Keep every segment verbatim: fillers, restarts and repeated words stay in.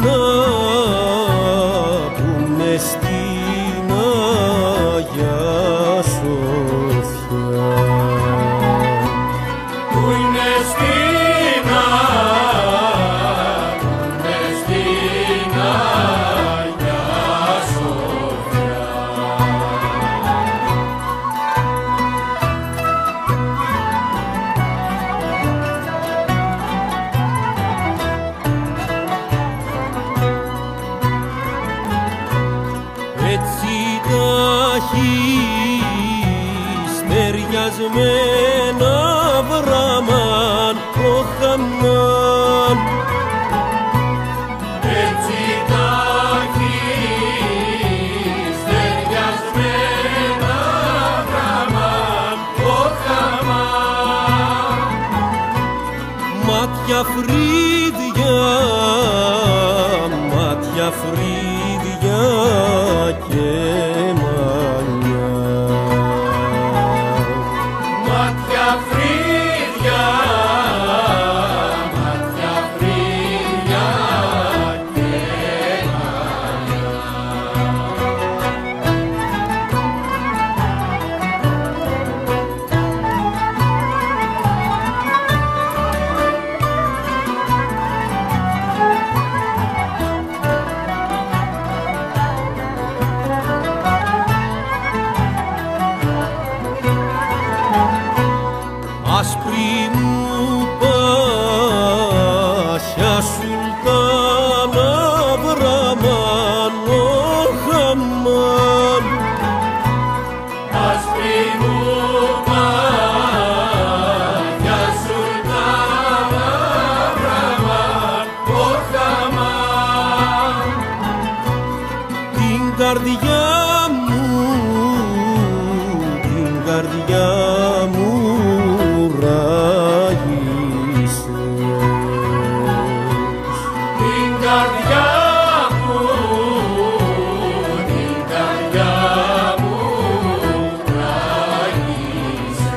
να πούνε στην Αγία Σοφιά. Πούνε στην Αγία, πούνε στην Αγία Σοφιά. Έτσι τα στεριασμένα βραμάν ο Χαμάν. Έτσι τα στεριασμένα βραμάν ο Χαμάν. Μάτια φρύδια, μάτια φρύδια και μαλλιά. Μάτια φρύδια, μάτια φρύδια και μαλλιά. Άσπρη μου πάσια σουλτάνα βραμάν ο Χαμάν. Άσπρη μου πάγια σουλτάνα βραμάν ο Χαμάν. Την καρδιά μου, την καρδιά μου ράγισες. Την καρδιά μου, την καρδιά μου ράγισες.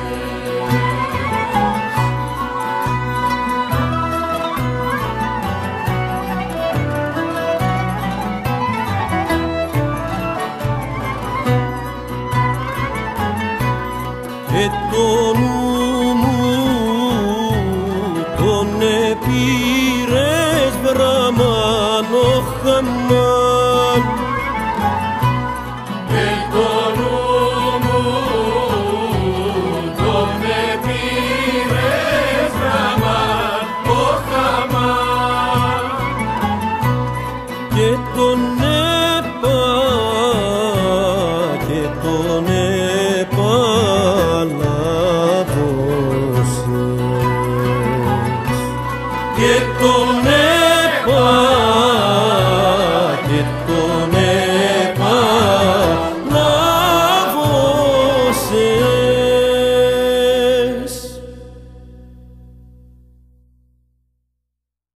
Και το νου μου τον επήρες βραμάν ο Χαμάν. Και το νου μου τον επήρες βραμάν ο Χαμάν. Και τον